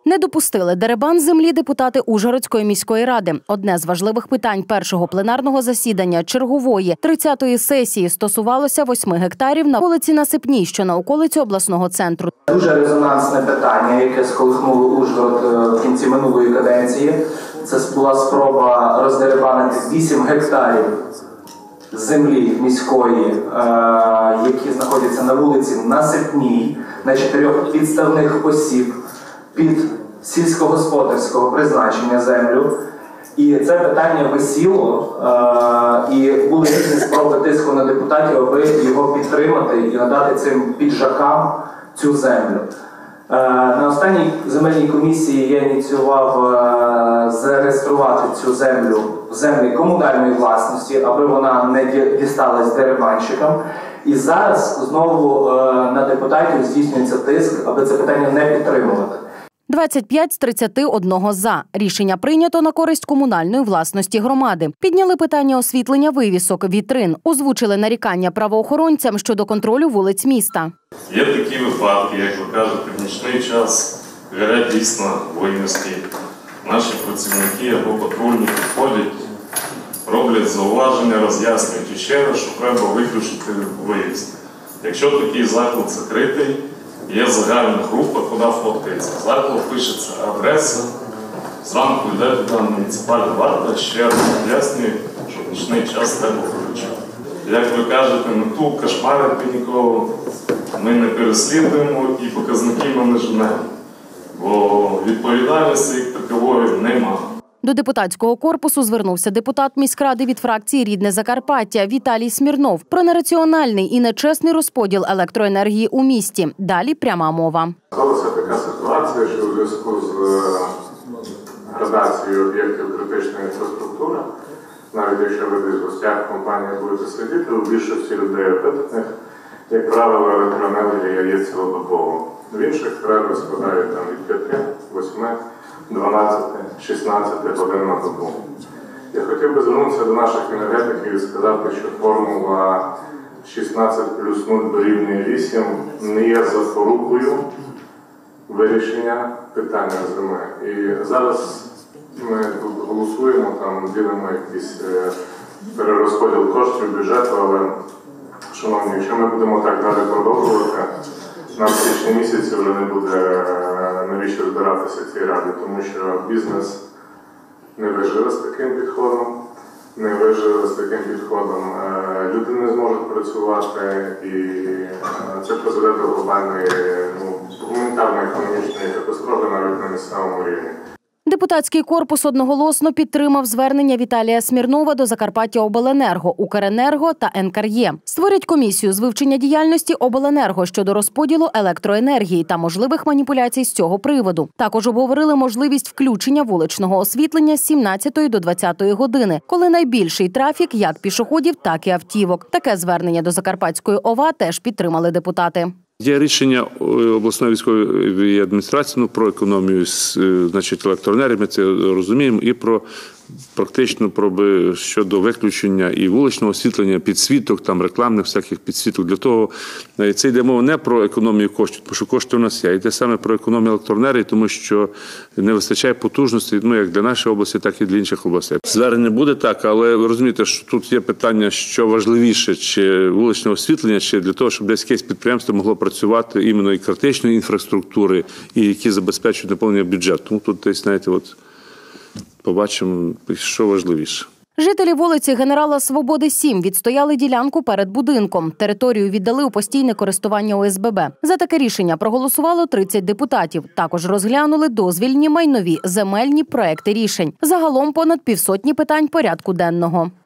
Не допустили дерибан землі депутати Ужгородської міської ради. Одне з важливих питань першого пленарного засідання чергової 30-ї сесії стосувалося 8 гектарів на вулиці Насипній, що на околиці обласного центру. Дуже резонансне питання, яке сколихнуло Ужгород в кінці минулої каденції. Це була спроба роздерибанити 8 гектарів землі міської, які знаходяться на вулиці Насипній, на 4 підставних осіб під сільськогосподарського призначення землю. І це питання висіло, і були різні спроби тиску на депутатів, аби його підтримати і надати цим піджакам цю землю. На останній земельній комісії я ініціював зареєструвати цю землю в землі комунальної власності, аби вона не дісталась дерибанщикам. І зараз знову на депутатів здійснюється тиск, аби це питання не підтримувати. 25 з 31 за. Рішення прийнято на користь комунальної власності громади. Підняли питання освітлення вивісок, вітрин. Озвучили нарікання правоохоронцям щодо контролю вулиць міста. Є такі випадки, як ви кажете, в нічний час горять дійсно вивіски. Наші працівники або патрульні підходять, роблять зауваження, роз'яснюють і ще раз, що треба виключити вивіски. Якщо такий заклад закритий, є загальна група, куди фоткається. Заклад пишеться адреса, зранку йде туди муніципальна варта, ще раз пояснює, що в нічний час треба виключити. Як ви кажете, мету кошмарити нікого ми не переслідуємо і показники ми не женемо, бо відповідальності як такової немає. До депутатського корпусу звернувся депутат міськради від фракції «Рідне Закарпаття» Віталій Смірнов про нераціональний і нечесний розподіл електроенергії у місті. Далі пряма мова. Сталася така ситуація, що у зв'язку з градацією об'єктів критичної інфраструктури, навіть якщо ви десь в гостях компанії будете сидіти, у більшості людей опитаних, як правило, електроенергія є цілодобово. В інших перерви складають від 5, 8, 12, 16 годин на добу. Я хотів би звернутися до наших енергетиків і сказати, що формула 16 плюс 0 дорівнює 8 не є запорукою вирішення питання зими. І зараз ми тут голосуємо, ділимо якийсь перерозподіл коштів бюджету, але, шановні, якщо ми будемо так далі продовжувати, нам в січні місяці вже не буде навіщо збиратися цій раді, тому що бізнес не виживе з таким підходом, люди не зможуть працювати, і це призведе до глобальної, гуманітарної економічної катастрофи навіть на місцевому рівні. Депутатський корпус одноголосно підтримав звернення Віталія Смірнова до Закарпаттяобленерго, Укренерго та НКРЕ. Створять комісію з вивчення діяльності обленерго щодо розподілу електроенергії та можливих маніпуляцій з цього приводу. Також обговорили можливість включення вуличного освітлення з 17 до 20 години, коли найбільший трафік як пішоходів, так і автівок. Таке звернення до Закарпатської ОВА теж підтримали депутати. Є рішення обласної військової адміністрації про економію електроенергії, ми це розуміємо, і про практично щодо виключення і вуличного освітлення, підсвіток, рекламних всяких підсвіток. Для того це йде мова не про економію коштів, тому що кошти у нас є, а йде саме про економію електроенергії, тому що не вистачає потужності, як для нашої області, так і для інших областей. Звернення буде так, але ви розумієте, що тут є питання, що важливіше, чи вуличне освітлення, чи для того, щоб десь якесь підприємство могло працювати іменно і критичної інфраструктури, і які забезпечують наповнення бюджету. Тому тут десь, знаєте, побачимо, що важливіше. Жителі вулиці Генерала Свободи, 7 відстояли ділянку перед будинком. Територію віддали у постійне користування ОСББ. За таке рішення проголосувало 30 депутатів. Також розглянули дозвільні майнові земельні проекти рішень. Загалом понад 50 питань порядку денного.